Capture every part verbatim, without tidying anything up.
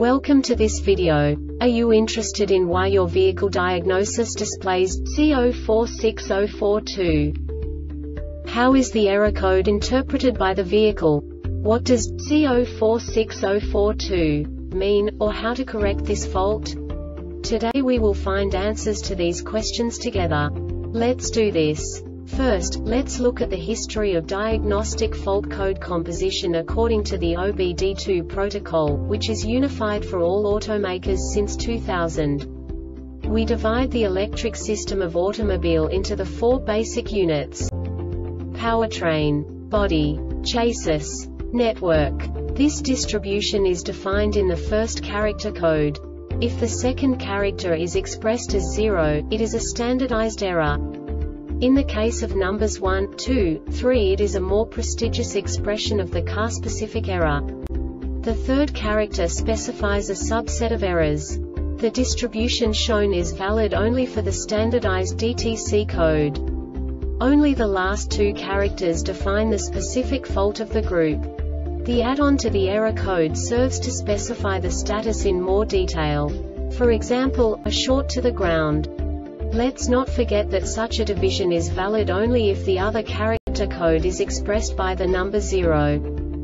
Welcome to this video. Are you interested in why your vehicle diagnosis displays C zero four six zero four two? How is the error code interpreted by the vehicle? What does C zero four six zero four two mean, or how to correct this fault? Today we will find answers to these questions together. Let's do this. First, let's look at the history of diagnostic fault code composition according to the O B D two protocol, which is unified for all automakers since two thousand. We divide the electric system of automobile into the four basic units: powertrain, body, chassis, network. This distribution is defined in the first character code. If the second character is expressed as zero, it is a standardized error. In the case of numbers one, two, three, it is a more prestigious expression of the car-specific error. The third character specifies a subset of errors. The distribution shown is valid only for the standardized D T C code. Only the last two characters define the specific fault of the group. The add-on to the error code serves to specify the status in more detail. For example, a short to the ground. Let's not forget that such a division is valid only if the other character code is expressed by the number zero.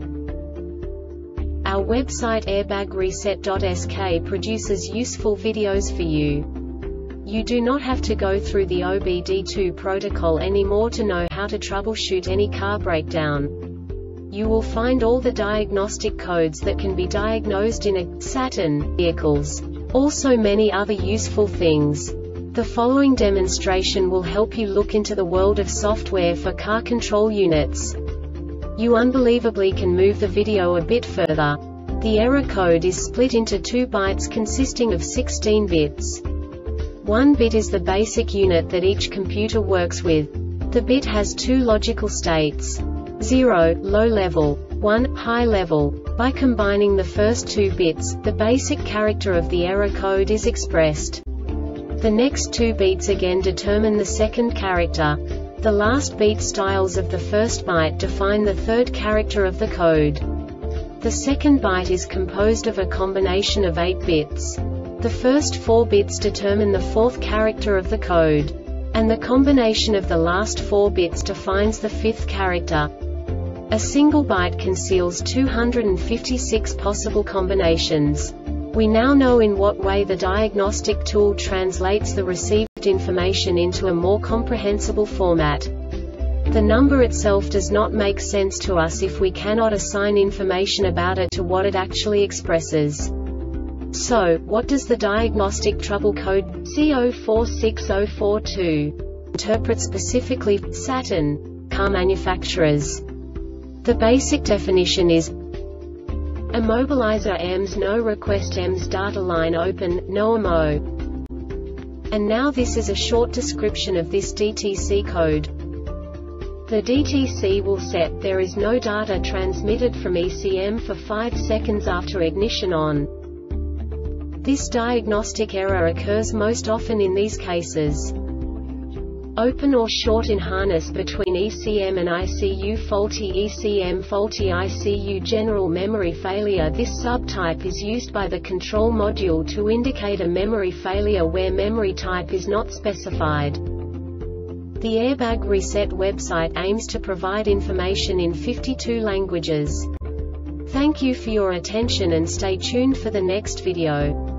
Our website airbag reset dot S K produces useful videos for you. You do not have to go through the O B D two protocol anymore to know how to troubleshoot any car breakdown. You will find all the diagnostic codes that can be diagnosed in a Saturn vehicles. Also many other useful things. The following demonstration will help you look into the world of software for car control units. You unbelievably can move the video a bit further. The error code is split into two bytes consisting of sixteen bits. One bit is the basic unit that each computer works with. The bit has two logical states: zero, low level, one, high level. By combining the first two bits, the basic character of the error code is expressed. The next two beats again determine the second character. The last beat styles of the first byte define the third character of the code. The second byte is composed of a combination of eight bits. The first four bits determine the fourth character of the code. And the combination of the last four bits defines the fifth character. A single byte conceals two hundred fifty-six possible combinations. We now know in what way the diagnostic tool translates the received information into a more comprehensible format. The number itself does not make sense to us if we cannot assign information about it to what it actually expresses. So, what does the diagnostic trouble code C zero four six zero four two interpret specifically for Saturn car manufacturers? The basic definition is: immobilizer E M S no request E M S data line open, no M O. And now this is a short description of this D T C code. The D T C will set there is no data transmitted from E C M for five seconds after ignition on. This diagnostic error occurs most often in these cases: open or short in harness between E C M and I C U, faulty E C M, faulty I C U, general memory failure. This subtype is used by the control module to indicate a memory failure where memory type is not specified. The Airbag Reset website aims to provide information in fifty-two languages. Thank you for your attention and stay tuned for the next video.